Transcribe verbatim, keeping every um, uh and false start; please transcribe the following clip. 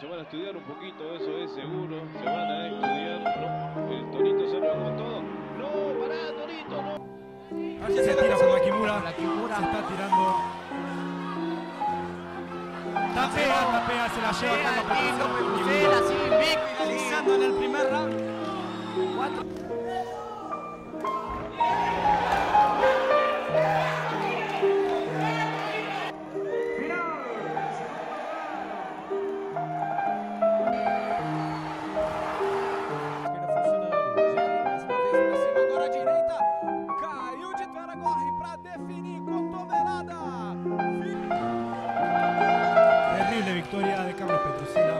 se van a estudiar un poquito, eso es seguro. Se van a estudiar. No, el Torito se va con todo. No, pará, Torito, no. A ver si se tira con la Kimura. La Kimura Se está tirando. Tapea, tapea, se la lleva Carlos Petrusela. Petrusela, sigue invicto. Finalizando en el primer round. Cuatro. Terrible victoria de Carlos Petrusela.